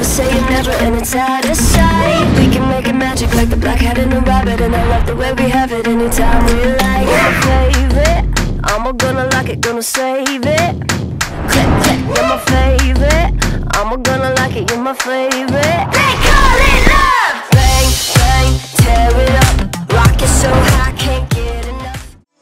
say never and it's out of sight. We can make it magic like the black cat and the rabbit, and I love the way we have it anytime we like. You're my favorite, I'm gonna like it, gonna save it. Click, click, you're my favorite, I'm gonna like it, you're my favorite. They call it love! Bang, bang, tear it up, rock it so high, can't get enough.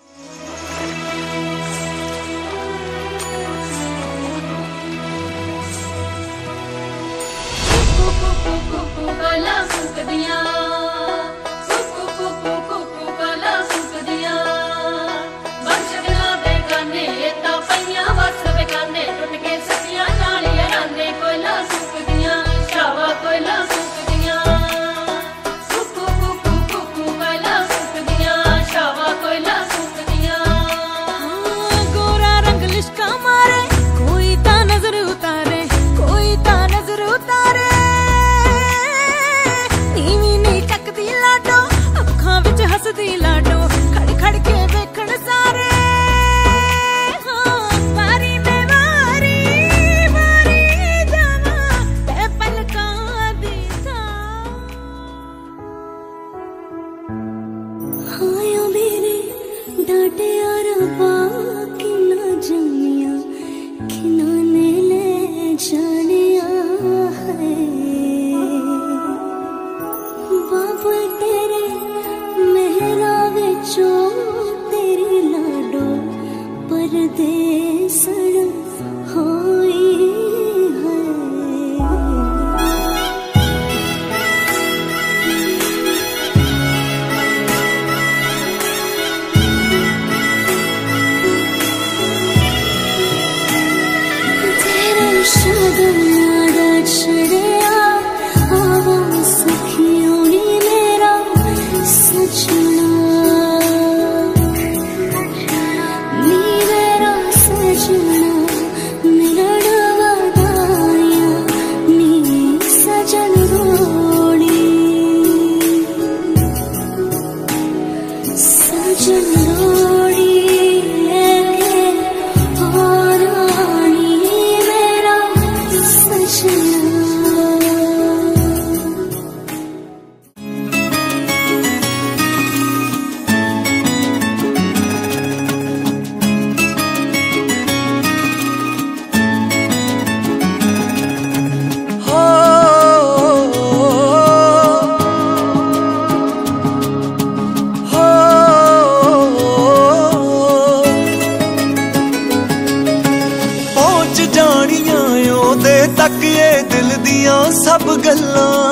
तक ये दिल दियां सब गल्लां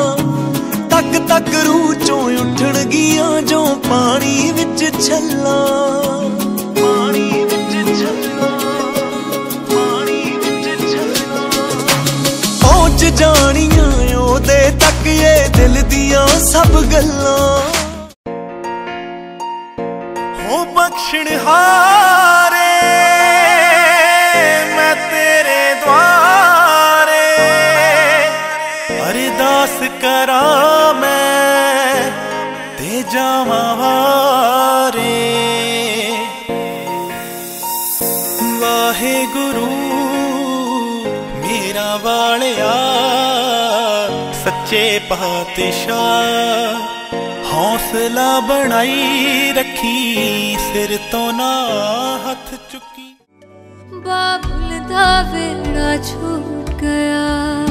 तक तक रूह चों उठण गियां जो पानी विच छल्लां पानी विच छल्लां पानी विच छल्लां पहुंच जानियां ओदे तक ये दिल दियां सब गल्लां हो बख्शणहारे मैं तेरे द्वारे अरदास करा मैं ते जावां वारे वाहे गुरु मेरा वालिया सच्चे पातशाह हौसला बनाई रखी सिर तो ना हथ चुकी बाबुल दा वेड़ा छूट गया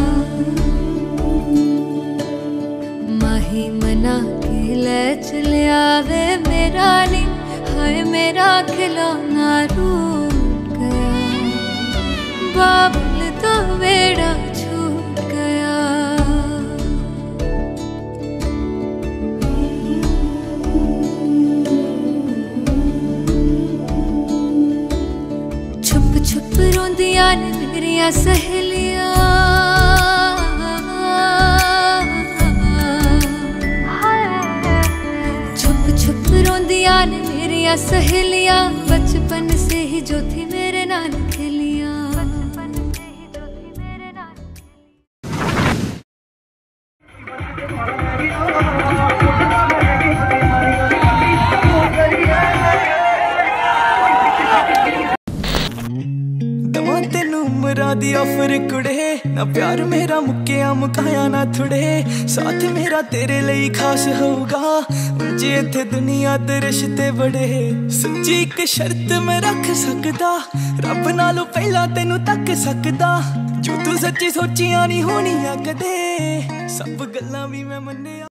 माही मना के ले चलिया वे मेरा नी हाय मेरा खिलौना रूठ गया बाबुल दा वेड़ा छूट गया छुप रोंदियां ने मेरिया सहेलियां छुप रोंदियां ने मेरिया सहेलियां बचपन से ही जो थी मेरे नाल खेलियां तेनू उम्रां दी ऑफर कुड़े, ना प्यार मेरा मुक्किया मुकाया ना थुड़े। साथ मेरा तेरे लिए खास होगा, जे इत्थे दुनिया ते रिश्ते बड़े। सच्ची एक शर्त मैं रख सकदा, रब नालों पहला तेनू तक सकदा। जो तू सच्ची सोचियां नहीं होनियां कदे, सब गल्लां भी मैं मन्निया।